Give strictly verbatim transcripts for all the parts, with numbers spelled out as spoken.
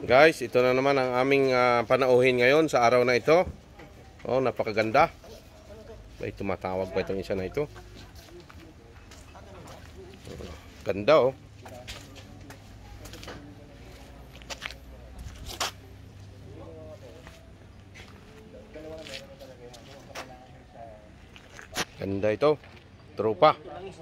Guys, ito na naman ang aming uh, panauhin ngayon sa araw na ito. Oh, napakaganda. May tumatawag pa itong isa na ito. Ganda oh. Ganda ito. Tropa.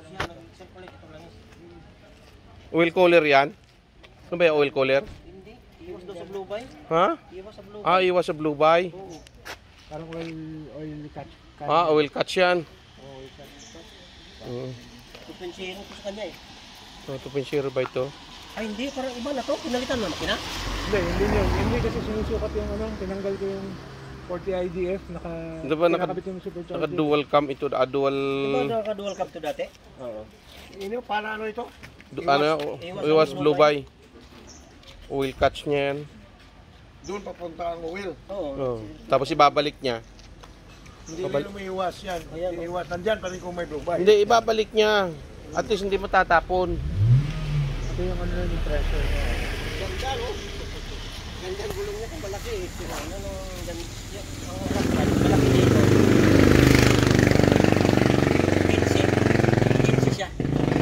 Oil cooler yan? Ano ba yung oil cooler? Hindi. Iwas daw sa blue bay. Ha? Iwas sa blue bay. Ah, iwas sa blue bay. Oo. Parang oil, oil catch. Ah, oil catch yan. Oo, oil catch. Uh. two point zero ko sa kanya eh. So, two point zero ba ito? Ay hindi, parang iba na to. Pinalitan na makina. Hindi, hindi yun. Hindi kasi sinusukat yung ano, tinanggal ko yung forty I D F, naka, Di ba naka, nakabit yung supercharger. naka dual cam ito, ah, dual... Di ba naka-dual cam to dati? Oo. Ini para ano ito? Du, ano, iwas, iwas blue blue bay. Oil catch niya yan. Doon papunta ang oil. Oo. Oh. Tapos ibabalik niya. Hindi Babal- rin umiiwas yan. Ayan, Hindi iwas. Nandyan pa rin kung may blue bay. Hindi, ibabalik niya. At least hindi matatapon. Ito yung ano yung pressure. Ganda no? Ganda ang gulong niya kung malaki eh. Sino, ano, no, ganda. Ang malaki dito. fifteen. fifteen siya.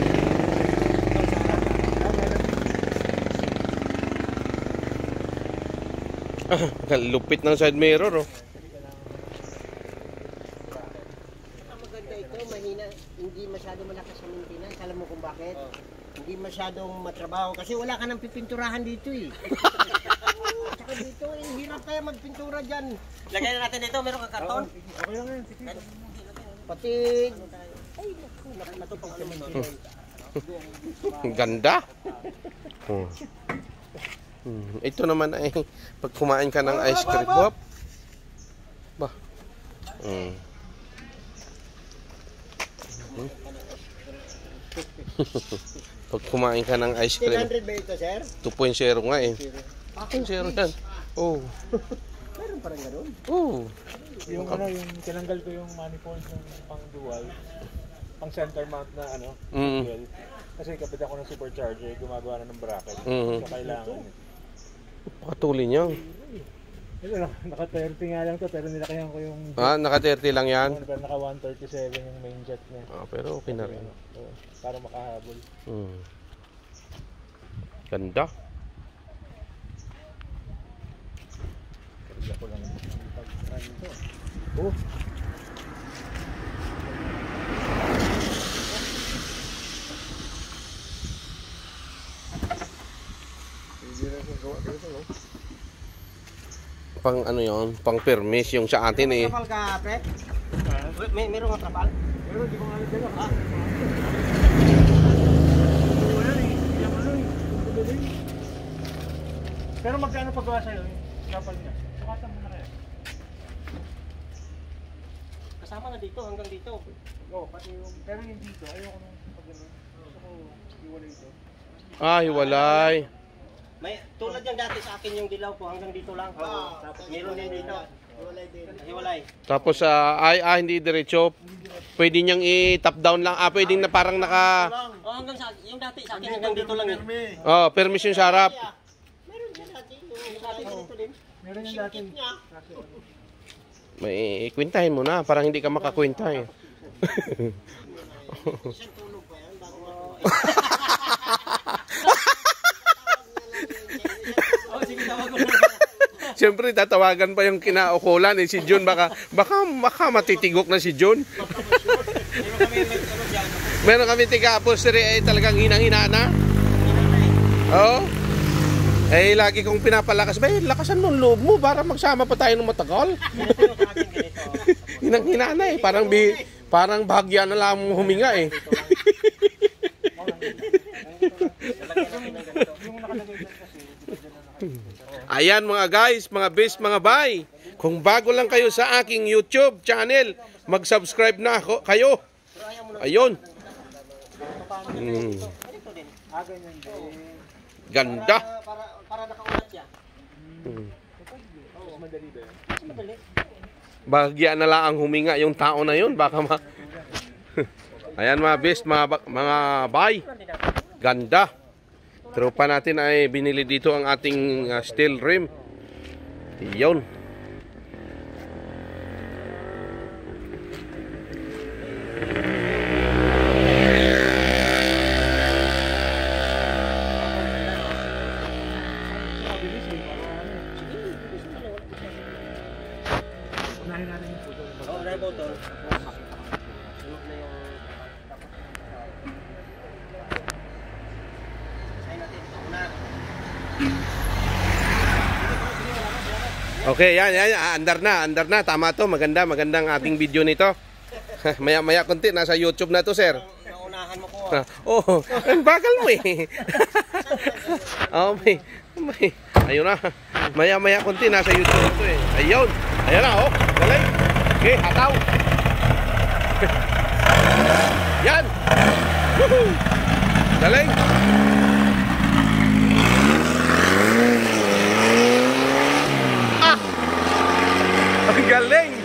Lupit ng side mirror oh. Ang maganda ito, mahina, hindi masyado malakas sa maintenance. Alam mo kung bakit? Hindi masyadong matrabaho kasi wala ka nang pipinturahan dito eh. Tsaka dito, eh, hirap kaya magpintura dyan. Lagay na natin dito, meron kang karton? Okay lang yan, sige. Pati... Ay, naku, natupang naman sila. Ang ganda. Oh. Hmm. Ito naman ay pag kumain ka ng ice cream, Bob. Bah. Hmm. Hmm. Pag kumain ka ng ice cream, one hundred ba ito, sir? two point zero nga eh. two point zero yan. Oh. Meron parang gano'n. Oh. Yung ano, yung tinanggal ko yung manifold ng pang dual, pang center mount na ano, Mm. dual. Kasi kapit ako ng supercharger, gumagawa na ng bracket. Mm. So kailangan. Pakatuli niya. Ito lang, naka thirty nga lang to, pero nilakayan ko yung Ah, naka thirty lang yan. pero naka one thirty-seven yung main jet niya. Ah, pero okay na rin. So, para makahabol. Hmm. Ganda. Kaya ko lang pag ano to. Oh. Hindi rin kung gawa ganito, no? Pang ano yon, pang permis yung sa atin eh. Trapal ka, pre? May, meron nga trapal? Pero di ko nga alam dito. Ah, Wala eh. Yung ano eh. yung building. Pero magkano pagawa sa'yo? Kapal niya. Sukatan mo na kaya. kasama na dito, hanggang dito. Oo, pati yung... Pero yung dito, ayoko nung pag gano'n. Gusto ko iwalay ito. Ah, hiwalay. May, tulad yung dati sa akin yung dilaw ko, hanggang dito lang. Ah, Tapos meron din dito. Hiwalay din. Hiwalay. Tapos sa ay ah, hindi diretso. Pwede niyang i-top down lang. Ah, pwedeng na parang naka Oh, hanggang sa, yung dati sa akin hanggang dito lang eh. Pirmi. oh, permis yung sa harap. Meron din dati. Yung dati dito din. Meron yung dati. Niya. May ikwentahin mo na, parang hindi ka makakwenta eh. Isang tulog pa yan bago Oh, sige, tawag ko na. Siyempre tatawagan pa yung kinaukulan eh si Jun, baka baka baka matitigok na si Jun. Meron kami may ano dyan. Meron kami tiga upholstery eh talagang hinang-hina na. Oh. Eh lagi kong pinapalakas, "Bay, lakasan mo ang loob mo para magsama pa tayo ng matagal." Ganito yung sa akin, ganito. Hinang-hina na eh, parang bi, parang bahagya na lang huminga eh. Ayan mga guys, mga best, mga bay. Kung bago lang kayo sa aking YouTube channel, mag-subscribe na ako, kayo. Ayun. Mm. Ganito din. Ah, ganyan din. Ganda. Para, para, para nakaulat siya. Mm. Mas madali ba yun? Mas madali. Bahagya na lang ang huminga yung tao na yun. Baka ma... Ayan mga best, mga, ba- mga bay. Ganda. Tropa natin ay binili dito ang ating uh, steel rim. Iyon. Mabilis eh, para ano eh. Unahin natin yung photo. Oo, na yung botol. Sunod na yung... Sign natin. Una. Okay, yan, yan, yan. Andar na, andar na. Tama to. Maganda, magandang ating video nito. Maya-maya konti. Nasa YouTube na to, sir. Naunahan mo ko. Ah, oh, ang bagal mo eh. Oh, may, may. Ayun na. Maya-maya konti. Nasa YouTube na to eh. Ayun. Ayun na, oh. Galing. Okay, hataw. Yan. Woohoo. Galing. Ah! Ang galing!